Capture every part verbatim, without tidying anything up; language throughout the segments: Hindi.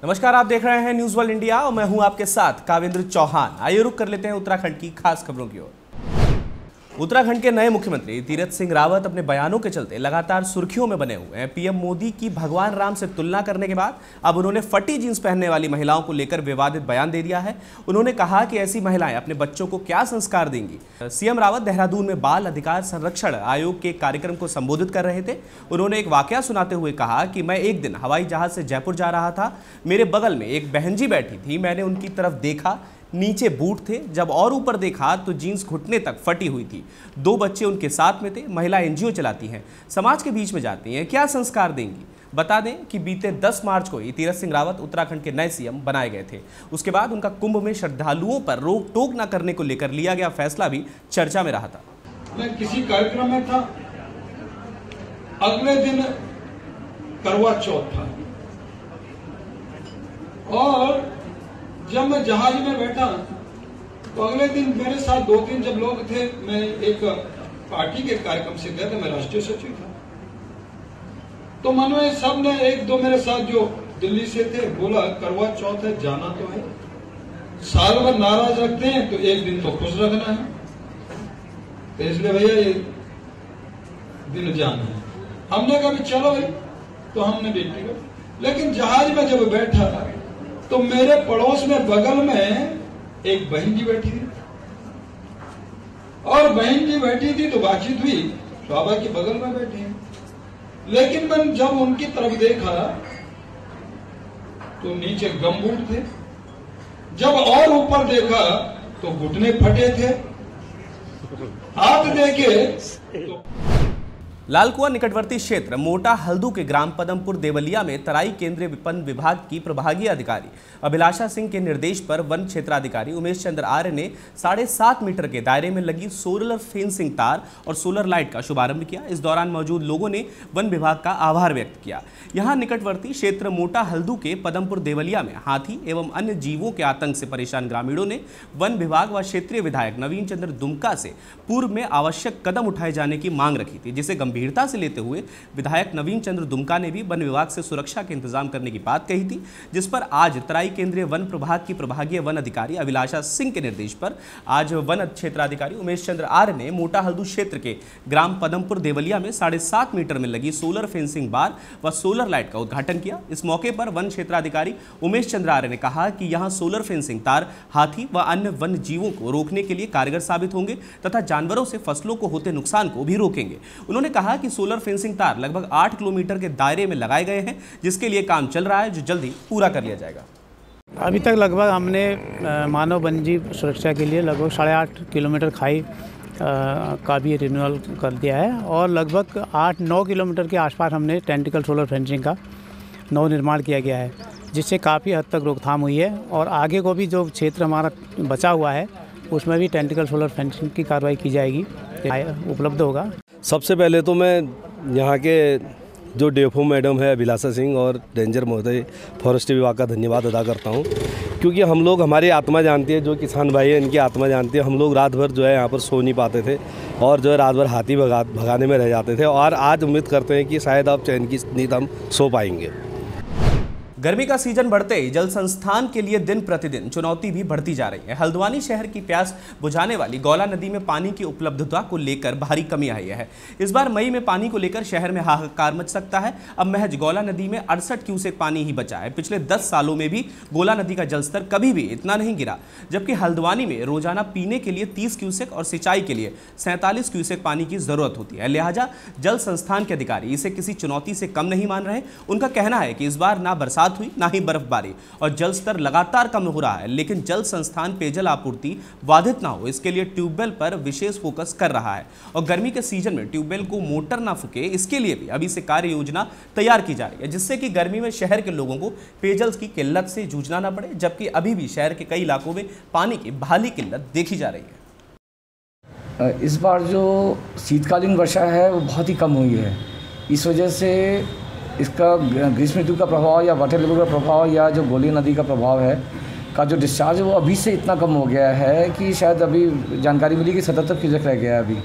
नमस्कार, आप देख रहे हैं न्यूज वर्ल्ड इंडिया और मैं हूं आपके साथ कावेंद्र चौहान। आइए रुक कर लेते हैं उत्तराखंड की खास खबरों की ओर। उत्तराखंड के नए मुख्यमंत्री तीरथ सिंह रावत अपने बयानों के चलते लगातार सुर्खियों में बने हुए हैं। पीएम मोदी की भगवान राम से तुलना करने के बाद अब उन्होंने फटी जींस पहनने वाली महिलाओं को लेकर विवादित बयान दे दिया है। उन्होंने कहा कि ऐसी महिलाएं अपने बच्चों को क्या संस्कार देंगी। सीएम रावत देहरादून में बाल अधिकार संरक्षण आयोग के कार्यक्रम को संबोधित कर रहे थे। उन्होंने एक वाकया सुनाते हुए कहा कि मैं एक दिन हवाई जहाज से जयपुर जा रहा था। मेरे बगल में एक बहन जी बैठी थी। मैंने उनकी तरफ देखा, नीचे बूट थे। जब और ऊपर देखा तो जीन्स घुटने तक फटी हुई थी। दो बच्चे उनके साथ में थे। महिला एनजीओ चलाती हैं, समाज के बीच में जाती हैं, क्या संस्कार देंगी। बता दें कि बीते दस मार्च को ही तीरथ सिंह रावत उत्तराखंड के नए सीएम बनाए गए थे। उसके बाद उनका कुंभ में श्रद्धालुओं पर रोक टोक न करने को लेकर लिया गया फैसला भी चर्चा में रहा था। मैं किसी कार्यक्रम में था, अगले दिन करवा चौथ था और जब मैं जहाज में बैठा तो अगले दिन मेरे साथ दो तीन जब लोग थे, मैं एक पार्टी के कार्यक्रम से गया था, मैं राष्ट्रीय सचिव था। तो मन में सब ने, एक दो मेरे साथ जो दिल्ली से थे, बोला करवा चौथ है, जाना तो है। साल भर नाराज रखते हैं तो एक दिन तो खुश रखना है, तो इसलिए भैया ये दिन जाना है। हमने कहा चलो भाई, तो हमने ड्यूटी कर। लेकिन जहाज में जब बैठा तो मेरे पड़ोस में बगल में एक बहन जी बैठी थी और बहन जी बैठी थी तो बातचीत हुई, बाबा के बगल में बैठी है। लेकिन मैं जब उनकी तरफ देखा तो नीचे गमबूट थे। जब और ऊपर देखा तो घुटने फटे थे। हाथ देखे तो लालकुआं निकटवर्ती क्षेत्र मोटा हल्दू के ग्राम पदमपुर देवलिया में तराई केंद्रीय वन विभाग की प्रभागीय अधिकारी अभिलाषा सिंह के निर्देश पर वन क्षेत्राधिकारी उमेश चंद्र आर्य ने साढ़े सात मीटर के दायरे में लगी सोलर फेंसिंग तार और सोलर लाइट का शुभारंभ किया। इस दौरान मौजूद लोगों ने वन विभाग का आभार व्यक्त किया। यहाँ निकटवर्ती क्षेत्र मोटा हल्दू के पदमपुर देवलिया में हाथी एवं अन्य जीवों के आतंक से परेशान ग्रामीणों ने वन विभाग व क्षेत्रीय विधायक नवीन चंद्र दुमका से पूर्व में आवश्यक कदम उठाए जाने की मांग रखी थी, जिसे गंभीरता से लेते हुए विधायक नवीन चंद्र दुमका ने भी वन विभाग से सुरक्षा के इंतजाम करने की बात कही थी, जिस पर आज तराई केंद्रीय वन प्रभाग की प्रभागीय वन अधिकारी अभिलाषा सिंह के निर्देश पर आज वन क्षेत्राधिकारी उमेश चंद्र आर्य ने मोटा हल्दू क्षेत्र के ग्राम पदमपुर देवलिया में साढ़े सात मीटर में लगी सोलर फेंसिंग बार व सोलर लाइट का उद्घाटन किया। इस मौके पर वन क्षेत्राधिकारी उमेश चंद्र आर्य ने कहा कि यहां सोलर फेंसिंग तार हाथी व अन्य वन जीवों को रोकने के लिए कारगर साबित होंगे तथा जानवरों से फसलों को होते नुकसान को भी रोकेंगे। उन्होंने कहा कि सोलर फेंसिंग तार लगभग आठ किलोमीटर के दायरे में लगाए गए हैं, जिसके लिए काम चल रहा है, जो जल्दी पूरा कर लिया जाएगा। अभी तक लगभग हमने मानव वन्यजीव सुरक्षा के लिए लगभग साढ़े आठ किलोमीटर खाई का भी रिन्यूअल कर दिया है और लगभग आठ नौ किलोमीटर के आसपास हमने टेंटिकल सोलर फेंसिंग का नव निर्माण किया गया है, जिससे काफ़ी हद तक रोकथाम हुई है। और आगे को भी जो क्षेत्र हमारा बचा हुआ है उसमें भी टेंटिकल सोलर फेंसिंग की कार्रवाई की जाएगी, उपलब्ध होगा। सबसे पहले तो मैं यहाँ के जो डेफो मैडम है अभिलाषा सिंह और रेंजर महोदय फॉरेस्ट विभाग का धन्यवाद अदा करता हूँ, क्योंकि हम लोग हमारी आत्मा जानती है, जो किसान भाई है इनकी आत्मा जानती है। हम लोग रात भर जो है यहाँ पर सो नहीं पाते थे और जो है रात भर हाथी भगा भगाने में रह जाते थे और आज उम्मीद करते हैं कि शायद आप चैन की नींद हम सो पाएंगे। गर्मी का सीजन बढ़ते ही जल संस्थान के लिए दिन प्रतिदिन चुनौती भी बढ़ती जा रही है। हल्द्वानी शहर की प्यास बुझाने वाली गौला नदी में पानी की उपलब्धता को लेकर भारी कमी आई है। इस बार मई में पानी को लेकर शहर में हाहाकार मच सकता है। अब महज गौला नदी में अड़सठ क्यूसेक पानी ही बचा है। पिछले दस सालों में भी गौला नदी का जलस्तर कभी भी इतना नहीं गिरा, जबकि हल्द्वानी में रोजाना पीने के लिए तीस क्यूसेक और सिंचाई के लिए सैंतालीस क्यूसेक पानी की जरूरत होती है। लिहाजा जल संस्थान के अधिकारी इसे किसी चुनौती से कम नहीं मान रहे। उनका कहना है कि इस बार ना बरसात हुई ना ही बर्फबारी और जल स्तर लगातार कम हो रहा है, लेकिन जल संस्थान पेयजल आपूर्ति बाधित ना हो इसके लिए ट्यूबवेल पर विशेष फोकस कर रहा है और गर्मी के सीजन में ट्यूबवेल को मोटर ना फूके, इसके लिए भी अभी से कार्य योजना तैयार की जा रही है, जिससे कि गर्मी में शहर के लोगों को पेयजल की किल्लत से जूझना ना पड़े। जबकि अभी भी शहर के कई इलाकों में पानी की भारी किल्लत देखी जा रही है। इस बार जो शीतकालीन वर्षा है वो बहुत ही कम हुई है। इस वजह से इसका ग्रीष्म ऋतु का प्रभाव या वाटर लेवल का प्रभाव या जो गोली नदी का प्रभाव है का जो डिस्चार्ज है वो अभी से इतना कम हो गया है कि शायद अभी जानकारी मिली कि सतहत्तर क्यूसेक रह गया है अभी।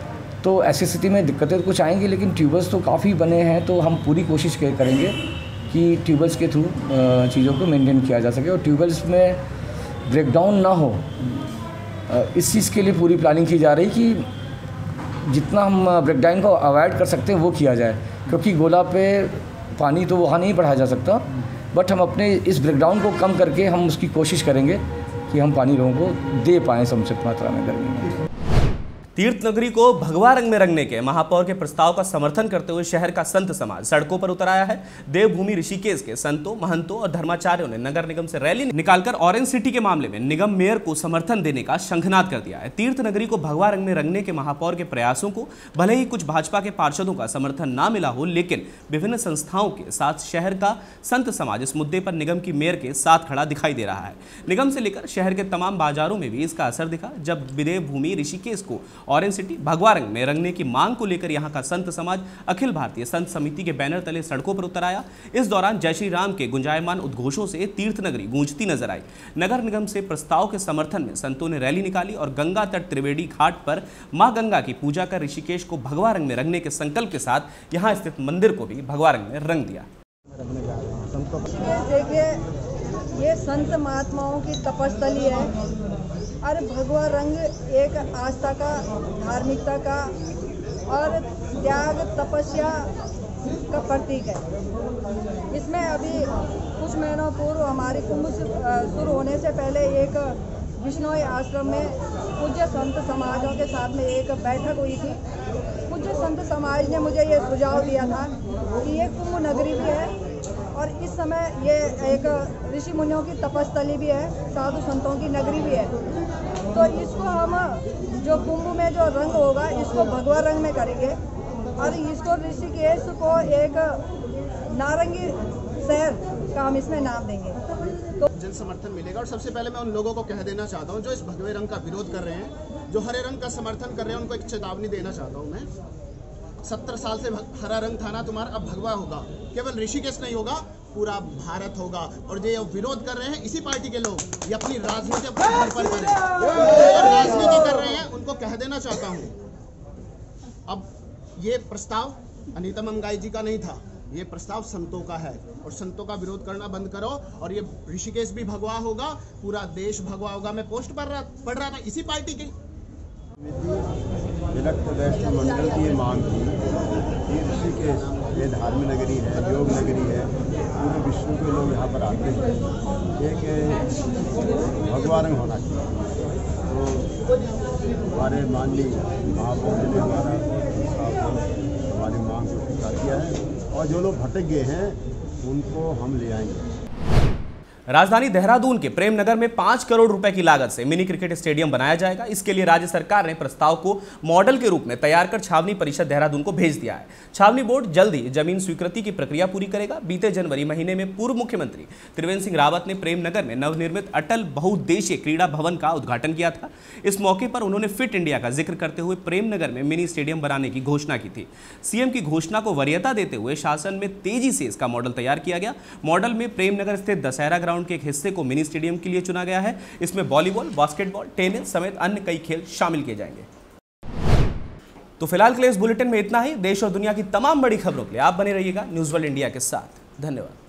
तो ऐसी स्थिति में दिक्कतें तो कुछ आएंगी, लेकिन ट्यूबर्स तो काफ़ी बने हैं, तो हम पूरी कोशिश करेंगे कि ट्यूबवेल्स के थ्रू चीज़ों को मेंटेन किया जा सके और ट्यूबवेल्स में ब्रेकडाउन ना हो, इस चीज़ के लिए पूरी प्लानिंग की जा रही कि जितना हम ब्रेकडाउन को अवॉइड कर सकते हैं वो किया जाए, क्योंकि गोला पे पानी तो वहाँ नहीं बढ़ाया जा सकता, बट हम अपने इस ब्रेकडाउन को कम करके हम उसकी कोशिश करेंगे कि हम पानी लोगों को दे पाएँ समुचित मात्रा में गर्मी में। तीर्थ नगरी को भगवा रंग में रंगने के महापौर के प्रस्ताव का समर्थन करते हुए शहर का संत समाज सड़कों पर उतर आया है। देवभूमि ऋषिकेश के संतों, महंतों और धर्माचार्यों ने नगर निगम से रैली निकालकर ऑरेंज सिटी के मामले में निगम मेयर को समर्थन देने का शंखनाद कर दिया है। तीर्थ नगरी को भगवा रंग में रंगने के महापौर के प्रयासों को भले ही कुछ भाजपा के पार्षदों का समर्थन ना मिला हो, लेकिन विभिन्न संस्थाओं के साथ शहर का संत समाज इस मुद्दे पर निगम की मेयर के साथ खड़ा दिखाई दे रहा है। निगम से लेकर शहर के तमाम बाजारों में भी इसका असर दिखा, जब देवभूमि ऋषिकेश को ऑरेंज सिटी भगवा रंग में रंगने की मांग को लेकर यहां का संत समाज अखिल भारतीय संत समिति के बैनर तले सड़कों पर उतर आया। इस दौरान जय श्री राम के गुंजायमान उद्घोषों से तीर्थ नगरी गूंजती नजर आई। नगर निगम से प्रस्ताव के समर्थन में संतों ने रैली निकाली और गंगा तट त्रिवेणी घाट पर मां गंगा की पूजा कर ऋषिकेश को भगवा रंग में रंगने के संकल्प के साथ यहां स्थित मंदिर को भी भगवा रंग में रंग दिया। देखिए, ये संत महात्माओं की तपस्थली है और भगवा रंग एक आस्था का, धार्मिकता का और त्याग तपस्या का प्रतीक है। इसमें अभी कुछ महीनों पूर्व हमारे कुंभ शुरू होने से पहले एक विष्णोई आश्रम में पूज्य संत समाजों के साथ में एक बैठक हुई थी। पूज्य संत समाज ने मुझे ये सुझाव दिया था कि ये कुंभ नगरी भी है और इस समय ये एक ऋषि मुनियों की तपस्थली भी है, साधु संतों की नगरी भी है। तो इसको हम जो कुंभ में जो रंग होगा इसको भगवा रंग में करेंगे और इसको ऋषिकेश को एक नारंगी शहर का हम इसमें नाम देंगे। तो जन समर्थन मिलेगा। और सबसे पहले मैं उन लोगों को कह देना चाहता हूं जो इस भगवे रंग का विरोध कर रहे हैं, जो हरे रंग का समर्थन कर रहे हैं, उनको एक चेतावनी देना चाहता हूं मैं। सत्तर साल से हरा रंग था ना तुम्हारा, अब भगवा होगा। केवल ऋषिकेश नहीं होगा, पूरा भारत होगा। और जो विरोध कर रहे हैं इसी पार्टी के लोग, ये अपनी राजनीति अपने घर पर करें, राजनीति कर रहे हैं, उनको कह देना चाहता हूं। अब ये प्रस्ताव अनीता मंगाई जी का नहीं था, ये प्रस्ताव संतों का है और संतों का विरोध करना बंद करो। और ये ऋषिकेश भी भगवा होगा, पूरा देश भगवा होगा। मैं पोस्ट पढ़ रहा पढ़ रहा था इसी पार्टी की। विरक्त वैष्णव मंडल की ये मांग थी कि ऋषिकेश ये धार्मिक नगरी है, योग नगरी है, पूरे विश्व के लोग यहाँ पर आते हैं, एक भगवा रंग होना चाहिए। तो हमारे माननीय महापौर ने हमारा हमारी मांग को स्वीकार किया है और जो लोग भटक गए हैं उनको हम ले आएंगे। राजधानी देहरादून के प्रेम नगर में पांच करोड़ रुपए की लागत से मिनी क्रिकेट स्टेडियम बनाया जाएगा। इसके लिए राज्य सरकार ने प्रस्ताव को मॉडल के रूप में तैयार कर छावनी परिषद देहरादून को भेज दिया है। छावनी बोर्ड जल्द ही जमीन स्वीकृति की प्रक्रिया पूरी करेगा। बीते जनवरी महीने में पूर्व मुख्यमंत्री त्रिवेंद्र सिंह रावत ने प्रेम नगर में नवनिर्मित अटल बहुउद्देशीय क्रीड़ा भवन का उद्घाटन किया था। इस मौके पर उन्होंने फिट इंडिया का जिक्र करते हुए प्रेम नगर में मिनी स्टेडियम बनाने की घोषणा की थी। सीएम की घोषणा को वरीयता देते हुए शासन में तेजी से इसका मॉडल तैयार किया गया। मॉडल में प्रेम नगर स्थित दशहरा ग्राउंड के एक हिस्से को मिनी स्टेडियम के लिए चुना गया है। इसमें वॉलीबॉल, बास्केटबॉल, टेनिस समेत अन्य कई खेल शामिल किए जाएंगे। तो फिलहाल के लिए इस बुलेटिन में इतना ही। देश और दुनिया की तमाम बड़ी खबरों के लिए आप बने रहिएगा न्यूज़ वर्ल्ड इंडिया के साथ। धन्यवाद।